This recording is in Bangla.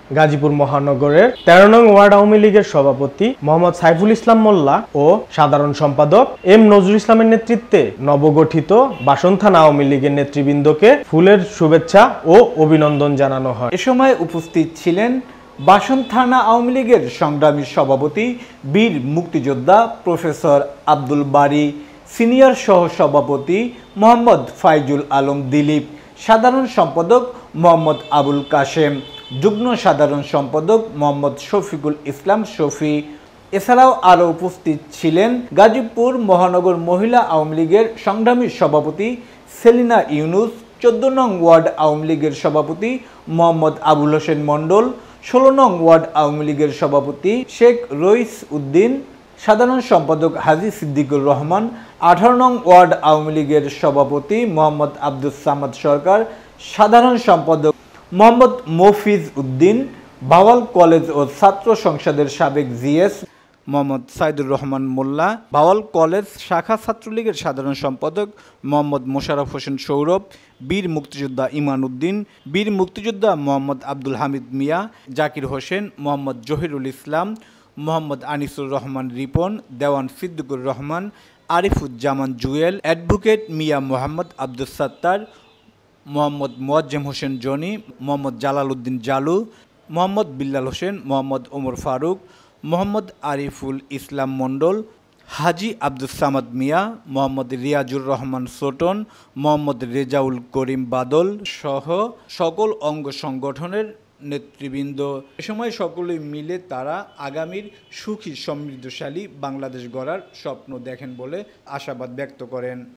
গাজীপুর মহানগরের ১৩ নং ওয়ার্ড আওয়ামী লীগের সভাপতি মোহাম্মদ সাইফুল ইসলাম মোল্লা ও সাধারণ সম্পাদক এম নজরুল ইসলামের নেতৃত্বে নবগঠিত বাসন থানা আওয়ামী লীগের নেতৃবৃন্দকে ফুলের শুভেচ্ছা ও অভিনন্দন জানানো হয়। এ সময় উপস্থিত ছিলেন বাসন থানা আওয়ামী লীগের সংগ্রামী সভাপতি বীর মুক্তিযোদ্ধা প্রফেসর আব্দুল বারী, সিনিয়র সহ সভাপতি মোহাম্মদ ফাইজুল আলম দিলীপ, সাধারণ সম্পাদক মোহাম্মদ আবুল কাশেম, যুগ্ম সাধারণ সম্পাদক মোহাম্মদ শফিকুল ইসলাম শফি। এছাড়াও আরও উপস্থিত ছিলেন গাজীপুর মহানগর মহিলা আওয়ামী লীগের সংগ্রামী সভাপতি সেলিনা ইউনুস, ১৪ নং ওয়ার্ড আওয়ামী লীগের সভাপতি মোহাম্মদ আবুল হোসেন মণ্ডল, ১৬ নং ওয়ার্ড আওয়ামী লীগের সভাপতি শেখ রইস উদ্দিন, সাধারণ সম্পাদক হাজী সিদ্দিকুর রহমান, ১৮ নং ওয়ার্ড আওয়ামী লীগের সভাপতি মোহাম্মদ আব্দুস সামাদ সরকার, সাধারণ সম্পাদক মোহাম্মদ মফিজ উদ্দিন, ভাওয়াল কলেজ ও ছাত্র সংসদের সাবেক জিএস মোহাম্মদ সাইদুর রহমান মোল্লা, ভাওয়াল কলেজ শাখা ছাত্রলীগের সাধারণ সম্পাদক মোহাম্মদ মোশাররফ হোসেন সৌরভ, বীর মুক্তিযোদ্ধা ইমান উদ্দিন, বীর মুক্তিযোদ্ধা মোহাম্মদ আব্দুল হামিদ মিয়া, জাকির হোসেন, মোহাম্মদ জহিরুল ইসলাম, মোহাম্মদ আনিসুর রহমান রিপন, দেওয়ান সিদ্দিকুর রহমান, আরিফুজ্জামান জুয়েল, অ্যাডভোকেট মিয়া মোহাম্মদ আব্দুস সাত্তার, মোহাম্মদ মোয়াজ্জেম হোসেন জনি, মোহাম্মদ জালাল উদ্দিন জালু, মোহাম্মদ বিল্লাল হোসেন, মোহাম্মদ ওমর ফারুক, মোহাম্মদ আরিফুল ইসলাম মণ্ডল, হাজী আব্দুস সামাদ মিয়া, মোহাম্মদ রিয়াজুর রহমান সোটন, মোহাম্মদ রেজাউল করিম বাদল সহ সকল অঙ্গ সংগঠনের নেতৃবৃন্দ। এ সময় সকলেই মিলে তারা আগামীর সুখী সমৃদ্ধশালী বাংলাদেশ গড়ার স্বপ্ন দেখেন বলে আশাবাদ ব্যক্ত করেন।